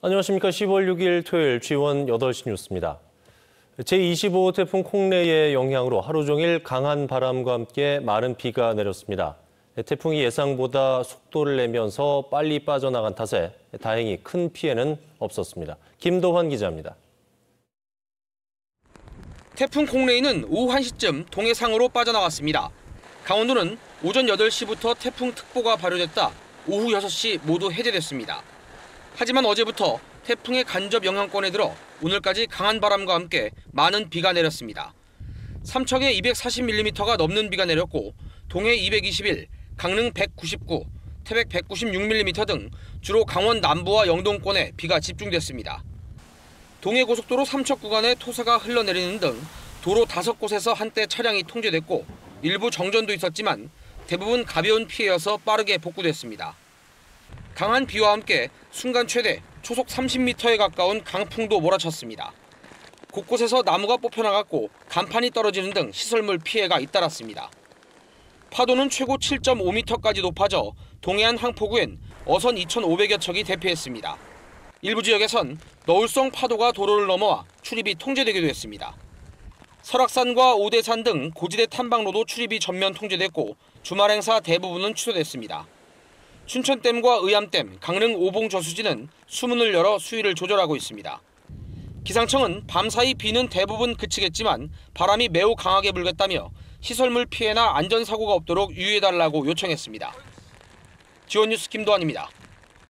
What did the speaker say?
안녕하십니까. 10월 6일 토요일 G1 8시 뉴스입니다. 제25호 태풍 콩레이의 영향으로 하루 종일 강한 바람과 함께 많은 비가 내렸습니다. 태풍이 예상보다 속도를 내면서 빨리 빠져나간 탓에 다행히 큰 피해는 없었습니다. 김도환 기자입니다. 태풍 콩레이는 오후 1시쯤 동해상으로 빠져나갔습니다. 강원도는 오전 8시부터 태풍특보가 발효됐다 오후 6시 모두 해제됐습니다. 하지만 어제부터 태풍의 간접 영향권에 들어 오늘까지 강한 바람과 함께 많은 비가 내렸습니다. 삼척에 240mm가 넘는 비가 내렸고 동해 221, 강릉 199, 태백 196mm 등 주로 강원 남부와 영동권에 비가 집중됐습니다. 동해고속도로 삼척 구간에 토사가 흘러내리는 등 도로 5곳에서 한때 차량이 통제됐고 일부 정전도 있었지만 대부분 가벼운 피해여서 빠르게 복구됐습니다. 강한 비와 함께 순간 최대 초속 30m에 가까운 강풍도 몰아쳤습니다. 곳곳에서 나무가 뽑혀나갔고 간판이 떨어지는 등 시설물 피해가 잇따랐습니다. 파도는 최고 7.5m까지 높아져 동해안 항포구엔 어선 2,500여 척이 대피했습니다. 일부 지역에선 너울성 파도가 도로를 넘어와 출입이 통제되기도 했습니다. 설악산과 오대산 등 고지대 탐방로도 출입이 전면 통제됐고 주말 행사 대부분은 취소됐습니다. 춘천댐과 의암댐, 강릉 오봉 저수지는 수문을 열어 수위를 조절하고 있습니다. 기상청은 밤사이 비는 대부분 그치겠지만 바람이 매우 강하게 불겠다며 시설물 피해나 안전사고가 없도록 유의해달라고 요청했습니다. G1 뉴스 김도환입니다.